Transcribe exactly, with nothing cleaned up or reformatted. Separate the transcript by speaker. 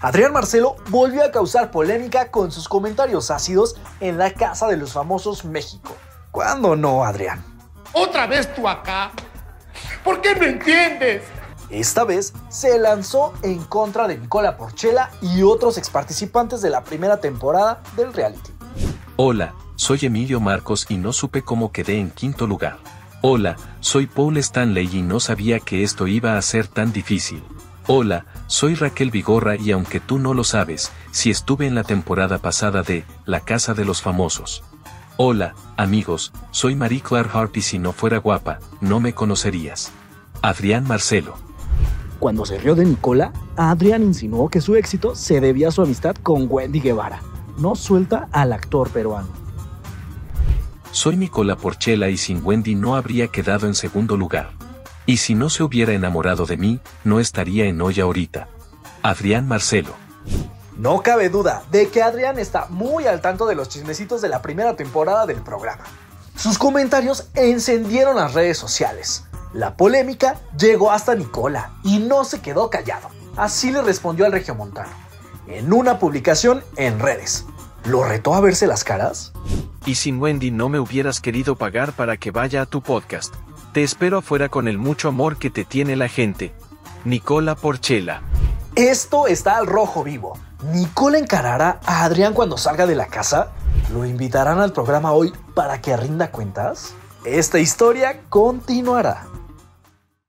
Speaker 1: Adrián Marcelo volvió a causar polémica con sus comentarios ácidos en la Casa de los Famosos México. ¿Cuándo no, Adrián?
Speaker 2: ¿Otra vez tú acá? ¿Por qué no entiendes?
Speaker 1: Esta vez se lanzó en contra de Nicola Porchela y otros exparticipantes de la primera temporada del reality.
Speaker 3: Hola, soy Emilio Marcos y no supe cómo quedé en quinto lugar. Hola, soy Paul Stanley y no sabía que esto iba a ser tan difícil. Hola, soy Raquel Vigorra y aunque tú no lo sabes, sí estuve en la temporada pasada de La Casa de los Famosos. Hola, amigos, soy Marie Claire Hart y si no fuera guapa, no me conocerías. Adrián Marcelo.
Speaker 4: Cuando se rió de Nicola, Adrián insinuó que su éxito se debía a su amistad con Wendy Guevara. No suelta al actor peruano.
Speaker 3: Soy Nicola Porchela y sin Wendy no habría quedado en segundo lugar. Y si no se hubiera enamorado de mí, no estaría en hoy ahorita. Adrián Marcelo.
Speaker 1: No cabe duda de que Adrián está muy al tanto de los chismecitos de la primera temporada del programa. Sus comentarios encendieron las redes sociales. La polémica llegó hasta Nicola y no se quedó callado. Así le respondió al regiomontano en una publicación en redes. ¿Lo retó a verse las caras?
Speaker 5: Y sin Wendy no me hubieras querido pagar para que vaya a tu podcast. Te espero afuera con el mucho amor que te tiene la gente. Nicola Porchela.
Speaker 1: Esto está al rojo vivo. ¿Nicola encarará a Adrián cuando salga de la casa? ¿Lo invitarán al programa hoy para que rinda cuentas? Esta historia continuará.